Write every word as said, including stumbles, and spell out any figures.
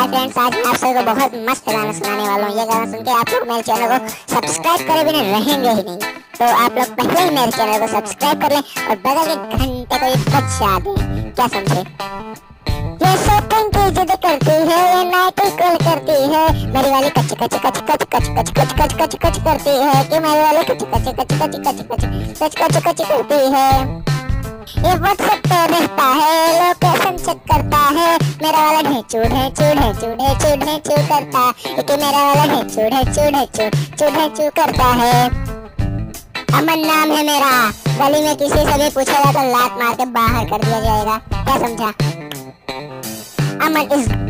Friends, आज मैं आप सभी को बहुत मस्त गाना सुनाने वाला हूँ। ये गाना सुन के आप लोग मेरे चैनल को सब्सक्राइब करे बिना रहेंगे ही नहीं। तो आप लोग पहले ही मेरे चैनल को सब्सक्राइब कर लें और बगल के घंटे को एक बजा दें। क्या समझे? ये शॉपिंग की जिद करती है, ये नाइट कॉल करती है, मेरी वाली कच कच कच कच कच कच कच कच कच कच करती है कि मेरी वाली कच कच कच कच कच कच कच कच कच करती है। ये व्हाट्सएप पे रहता है, लोकेशन चेक करता है, मेरा वाला ढेंचू ढेंचू ढेंचू ढेंचू ढेंचू करता है कि मेरा वाला ढेंचू ढेंचू ढेंचू ढेंचू ढेंचू करता है। अमन नाम है मेरा, गली में किसी से भी पूछेगा तो लात मार के बाहर कर दिया जाएगा। क्या समझा? अमन इज